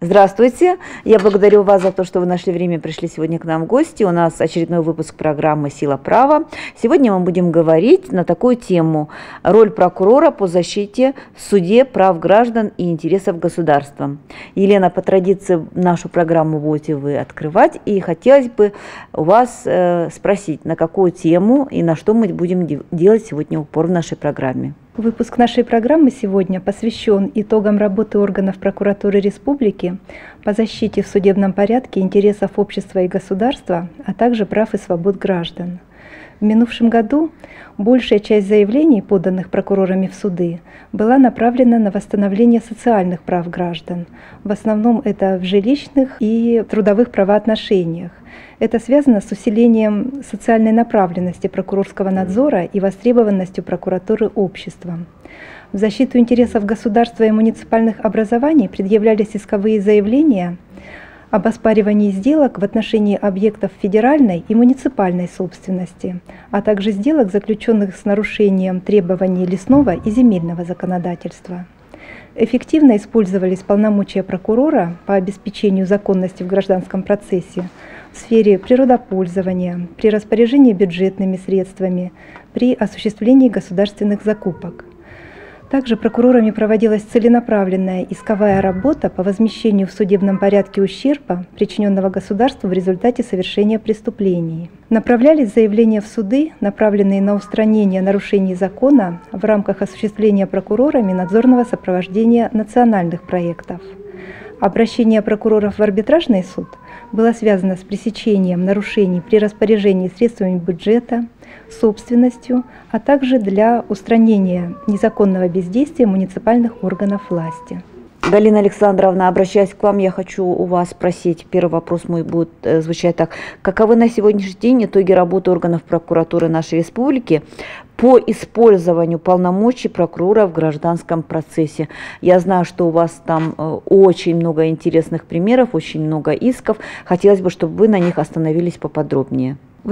Здравствуйте! Я благодарю вас за то, что вы нашли время и пришли сегодня к нам в гости. У нас очередной выпуск программы «Сила права». Сегодня мы будем говорить на такую тему: роль прокурора по защите в суде прав граждан и интересов государства. Елена, по традиции нашу программу будете вы открывать, и хотелось бы у вас спросить, на какую тему и на что мы будем делать сегодня упор в нашей программе. Выпуск нашей программы сегодня посвящен итогам работы органов прокуратуры республики по защите в судебном порядке интересов общества и государства, а также прав и свобод граждан. В минувшем году большая часть заявлений, поданных прокурорами в суды, была направлена на восстановление социальных прав граждан. В основном это в жилищных и трудовых правоотношениях. Это связано с усилением социальной направленности прокурорского надзора и востребованностью прокуратуры обществом. В защиту интересов государства и муниципальных образований предъявлялись исковые заявления об оспаривании сделок в отношении объектов федеральной и муниципальной собственности, а также сделок, заключенных с нарушением требований лесного и земельного законодательства. Эффективно использовались полномочия прокурора по обеспечению законности в гражданском процессе в сфере природопользования, при распоряжении бюджетными средствами, при осуществлении государственных закупок. Также прокурорами проводилась целенаправленная исковая работа по возмещению в судебном порядке ущерба, причиненного государству в результате совершения преступлений. Направлялись заявления в суды, направленные на устранение нарушений закона в рамках осуществления прокурорами надзорного сопровождения национальных проектов. Обращение прокуроров в арбитражный суд было связано с пресечением нарушений при распоряжении средствами бюджета, собственностью, а также для устранения незаконного бездействия муниципальных органов власти. Галина Александровна, обращаясь к вам, я хочу у вас спросить, первый вопрос мой будет звучать так: каковы на сегодняшний день итоги работы органов прокуратуры нашей республики по использованию полномочий прокурора в гражданском процессе? Я знаю, что у вас там очень много интересных примеров, очень много исков. Хотелось бы, чтобы вы на них остановились поподробнее. В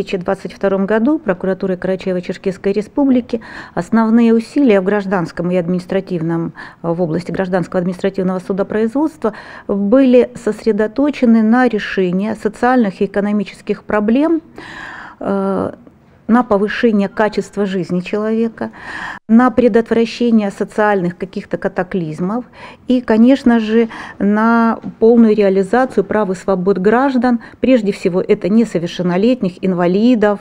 2022 году прокуратурой Карачаево-Черкесской Республики основные усилия в гражданском и административном, в области гражданского административного судопроизводства были сосредоточены на решении социальных и экономических проблем, на повышение качества жизни человека, на предотвращение социальных каких-то катаклизмов и, конечно же, на полную реализацию прав и свобод граждан, прежде всего это несовершеннолетних, инвалидов,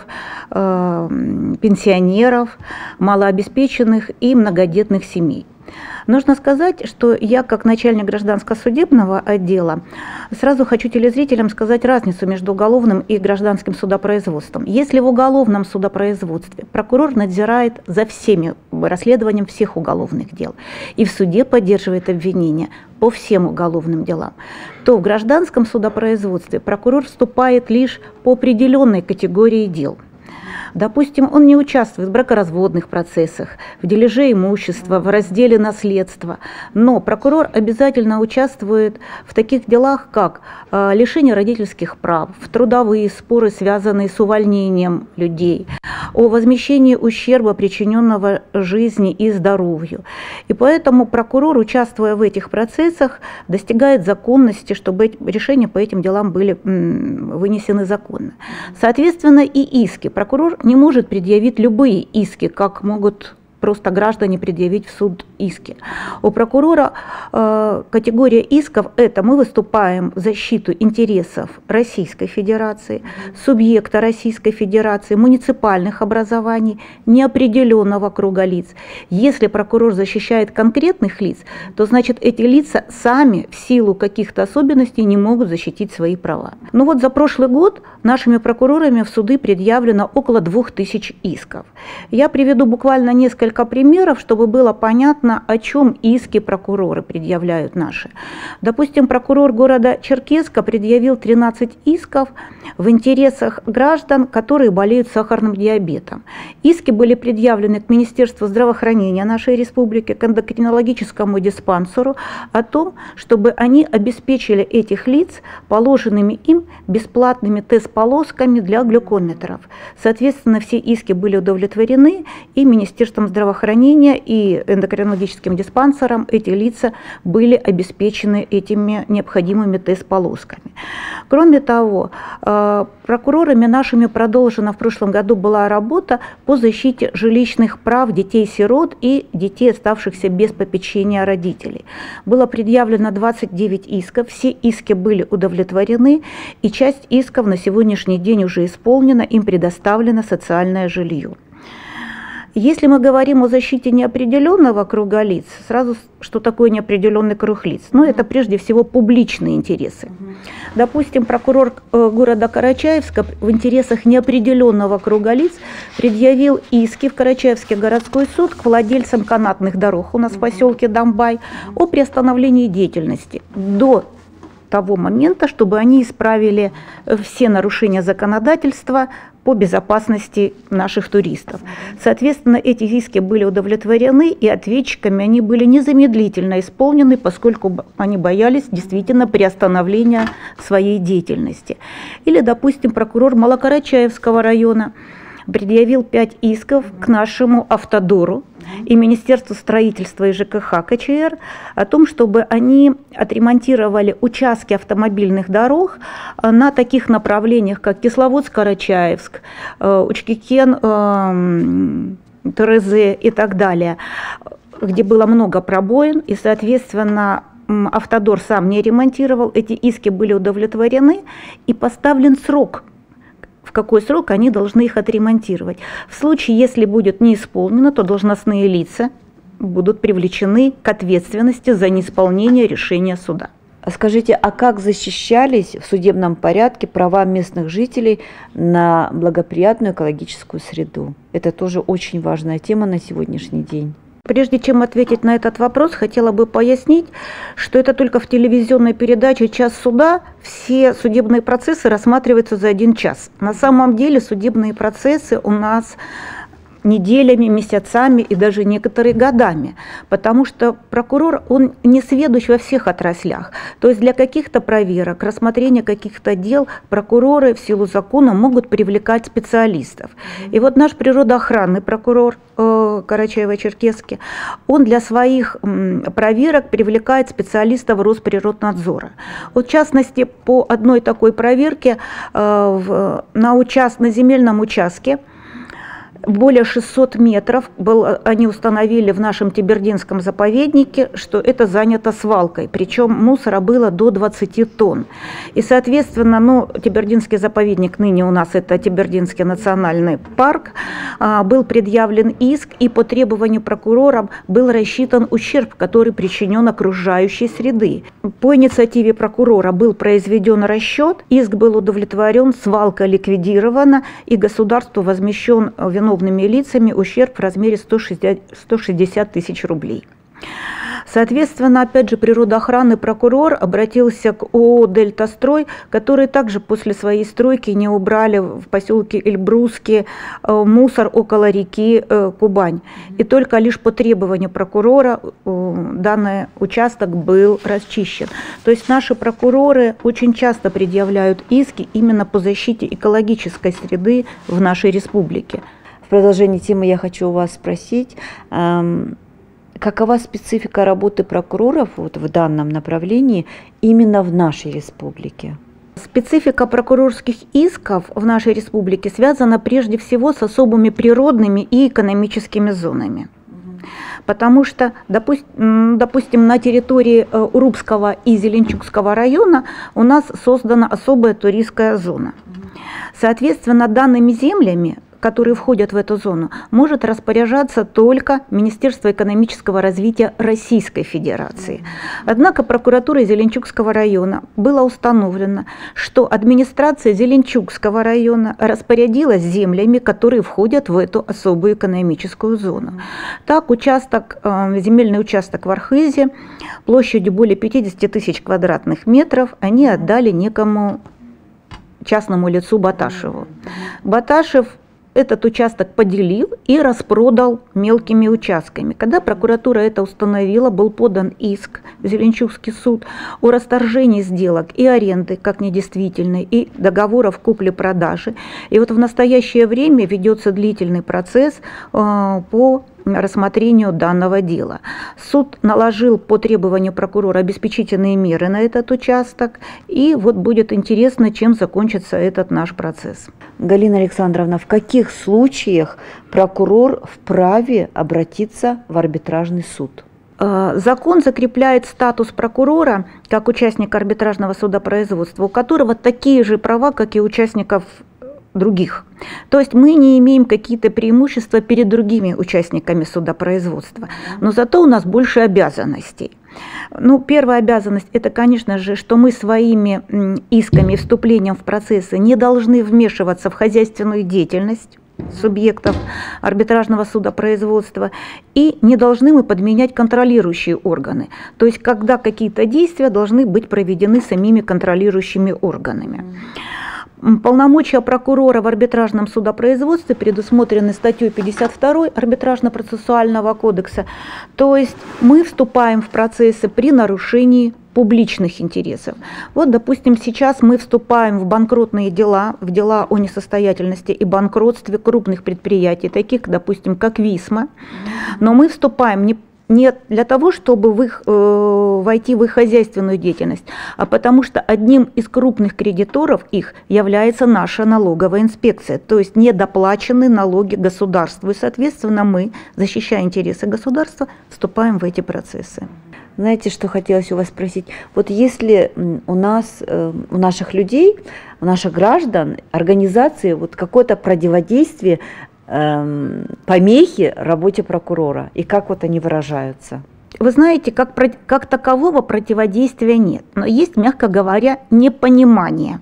пенсионеров, малообеспеченных и многодетных семей. Нужно сказать, что я, как начальник гражданско-судебного отдела, сразу хочу телезрителям сказать разницу между уголовным и гражданским судопроизводством. Если в уголовном судопроизводстве прокурор надзирает за всеми расследованием всех уголовных дел и в суде поддерживает обвинения по всем уголовным делам, то в гражданском судопроизводстве прокурор вступает лишь по определенной категории дел. Допустим, он не участвует в бракоразводных процессах, в дележе имущества, в разделе наследства, но прокурор обязательно участвует в таких делах, как лишение родительских прав, в трудовые споры, связанные с увольнением людей, о возмещении ущерба, причиненного жизни и здоровью. И поэтому прокурор, участвуя в этих процессах, достигает законности, чтобы решения по этим делам были вынесены законно. Соответственно, и иски. Прокурор не может предъявить любые иски, как могут просто граждане предъявить в суд иски. У прокурора категория исков – это мы выступаем в защиту интересов Российской Федерации, субъекта Российской Федерации, муниципальных образований, неопределенного круга лиц. Если прокурор защищает конкретных лиц, то значит эти лица сами в силу каких-то особенностей не могут защитить свои права. Ну вот за прошлый год нашими прокурорами в суды предъявлено около 2000 исков. Я приведу буквально несколько примеров, чтобы было понятно, о чем иски прокуроры предъявляют наши. Допустим, прокурор города Черкесска предъявил 13 исков в интересах граждан, которые болеют сахарным диабетом. Иски были предъявлены к Министерству здравоохранения нашей республики, к эндокринологическому диспансеру о том, чтобы они обеспечили этих лиц положенными им бесплатными тест-полосками для глюкометров. Соответственно, все иски были удовлетворены, и Министерством здравоохранения здравоохранения и эндокринологическим диспансерам эти лица были обеспечены этими необходимыми тест-полосками. Кроме того, прокурорами нашими продолжена в прошлом году была работа по защите жилищных прав детей-сирот и детей, оставшихся без попечения родителей. Было предъявлено 29 исков, все иски были удовлетворены, и часть исков на сегодняшний день уже исполнена, им предоставлено социальное жилье. Если мы говорим о защите неопределенного круга лиц, сразу что такое неопределенный круг лиц? Ну, это прежде всего публичные интересы. Допустим, прокурор города Карачаевска в интересах неопределенного круга лиц предъявил иски в Карачаевский городской суд к владельцам канатных дорог у нас в поселке Домбай о приостановлении деятельности до того момента, чтобы они исправили все нарушения законодательства по безопасности наших туристов. Соответственно, эти иски были удовлетворены, и ответчиками они были незамедлительно исполнены, поскольку они боялись действительно приостановления своей деятельности. Или, допустим, прокурор Малокарачаевского района предъявил 5 исков к нашему Автодору и Министерству строительства и ЖКХ КЧР о том, чтобы они отремонтировали участки автомобильных дорог на таких направлениях, как Кисловодск-Карачаевск, Учкикен, ТРЗ и так далее, где было много пробоин, и, соответственно, Автодор сам не ремонтировал, эти иски были удовлетворены, и поставлен срок, в какой срок они должны их отремонтировать. В случае, если будет не исполнено, то должностные лица будут привлечены к ответственности за неисполнение решения суда. Скажите, а как защищались в судебном порядке права местных жителей на благоприятную экологическую среду? Это тоже очень важная тема на сегодняшний день. Прежде чем ответить на этот вопрос, хотела бы пояснить, что это только в телевизионной передаче «Час суда» все судебные процессы рассматриваются за 1 час. На самом деле судебные процессы у нас неделями, месяцами и даже некоторые годами, потому что прокурор, он не сведущ во всех отраслях. То есть для каких-то проверок, рассмотрения каких-то дел прокуроры в силу закона могут привлекать специалистов. И вот наш природоохранный прокурор Карачаево-Черкесский, он для своих проверок привлекает специалистов Росприроднадзора. Вот в частности, по одной такой проверке на земельном участке более 600 метров они установили в нашем Тебердинском заповеднике, что это занято свалкой, причем мусора было до 20 тонн. И, соответственно, Тебердинский заповедник, ныне у нас это Тебердинский национальный парк, был предъявлен иск, и по требованию прокурора был рассчитан ущерб, который причинен окружающей среды. По инициативе прокурора был произведен расчет, иск был удовлетворен, свалка ликвидирована, и государству возмещен виновными лицами ущерб в размере 160 тысяч рублей. Соответственно, опять же, природоохранный прокурор обратился к ООО «Дельтастрой», которые также после своей стройки не убрали в поселке Эльбрусский мусор около реки Кубань. И только лишь по требованию прокурора данный участок был расчищен. То есть наши прокуроры очень часто предъявляют иски именно по защите экологической среды в нашей республике. В продолжении темы я хочу у вас спросить, какова специфика работы прокуроров в данном направлении именно в нашей республике? Специфика прокурорских исков в нашей республике связана прежде всего с особыми природными и экономическими зонами. Потому что, допустим, на территории Урупского и Зеленчукского района у нас создана особая туристская зона. Соответственно, данными землями, которые входят в эту зону, может распоряжаться только Министерство экономического развития Российской Федерации. Однако прокуратурой Зеленчукского района было установлено, что администрация Зеленчукского района распорядилась землями, которые входят в эту особую экономическую зону. Так, земельный участок в Архызе площадью более 50 тысяч квадратных метров они отдали некому частному лицу Баташеву. Баташев этот участок поделил и распродал мелкими участками. Когда прокуратура это установила, был подан иск в Зеленчукский суд о расторжении сделок и аренды как недействительной, и договоров купли-продажи. И вот в настоящее время ведется длительный процесс по рассмотрению данного дела. Суд наложил по требованию прокурора обеспечительные меры на этот участок, и вот будет интересно, чем закончится этот наш процесс. Галина Александровна, в каких случаях прокурор вправе обратиться в арбитражный суд? Закон закрепляет статус прокурора как участника арбитражного судопроизводства, у которого такие же права, как и участников других. То есть мы не имеем какие-то преимущества перед другими участниками судопроизводства, но зато у нас больше обязанностей. Ну, первая обязанность – это, конечно же, что мы своими исками, вступлением в процессы не должны вмешиваться в хозяйственную деятельность субъектов арбитражного судопроизводства, и не должны мы подменять контролирующие органы. То есть когда какие-то действия должны быть проведены самими контролирующими органами. Полномочия прокурора в арбитражном судопроизводстве предусмотрены статьей 52 Арбитражно-процессуального кодекса. То есть мы вступаем в процессы при нарушении публичных интересов. Вот, допустим, сейчас мы вступаем в банкротные дела, в дела о несостоятельности и банкротстве крупных предприятий, таких, допустим, как Висма. Но мы вступаем не для того, чтобы войти в их хозяйственную деятельность, а потому что одним из крупных кредиторов их является наша налоговая инспекция, то есть недоплаченные налоги государству. И, соответственно, мы, защищая интересы государства, вступаем в эти процессы. Знаете, что хотелось у вас спросить? Вот если у нас, у наших людей, у наших граждан, организации вот какое-то противодействие, помехи работе прокурора, и как вот они выражаются? Вы знаете, как такового противодействия нет, но есть, мягко говоря, непонимание.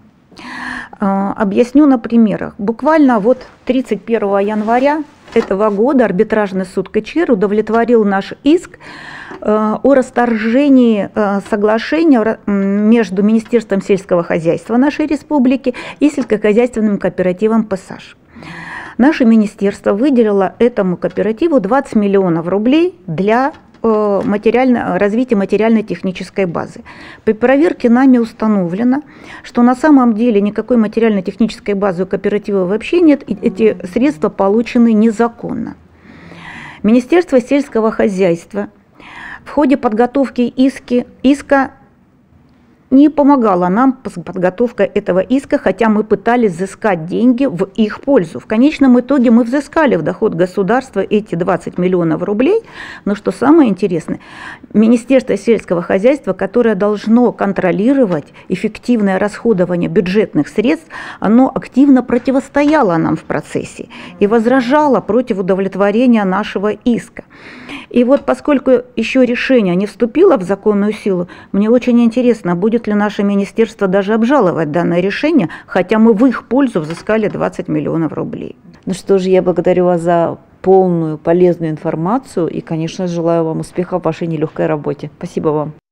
Объясню на примерах. Буквально вот 31 января этого года арбитражный суд КЧР удовлетворил наш иск о расторжении соглашения между Министерством сельского хозяйства нашей республики и сельскохозяйственным кооперативом «Пассаж». Наше министерство выделило этому кооперативу 20 миллионов рублей для развития материально-технической базы. При проверке нами установлено, что на самом деле никакой материально-технической базы у кооператива вообще нет, и эти средства получены незаконно. Министерство сельского хозяйства в ходе подготовки иска не помогала нам с подготовкой этого иска, хотя мы пытались взыскать деньги в их пользу. В конечном итоге мы взыскали в доход государства эти 20 миллионов рублей, но что самое интересное, Министерство сельского хозяйства, которое должно контролировать эффективное расходование бюджетных средств, оно активно противостояло нам в процессе и возражало против удовлетворения нашего иска. И вот поскольку еще решение не вступило в законную силу, мне очень интересно, будет ли наше министерство даже обжаловать данное решение, хотя мы в их пользу взыскали 20 миллионов рублей. Ну что же, я благодарю вас за полную, полезную информацию и, конечно, желаю вам успеха в вашей нелегкой работе. Спасибо вам.